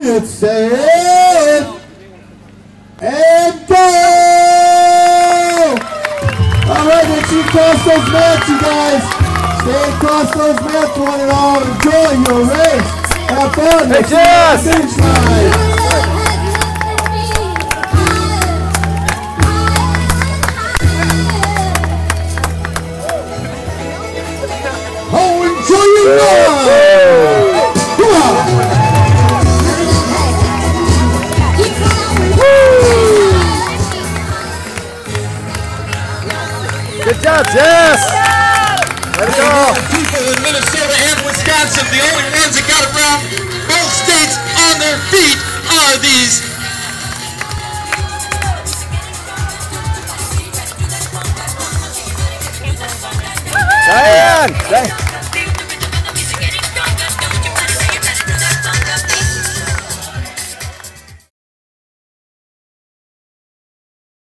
units, set, and go! Alright, make sure you cross those mats, you guys. Stay across those mats, one and all. Enjoy your race. Have fun. Hey, Jess! Finish line. Oh, enjoy your ride! Come on! Good job, Jess! Let it go! People in Minnesota and Wisconsin, the only ones that got around both states on their feet are these. Diane!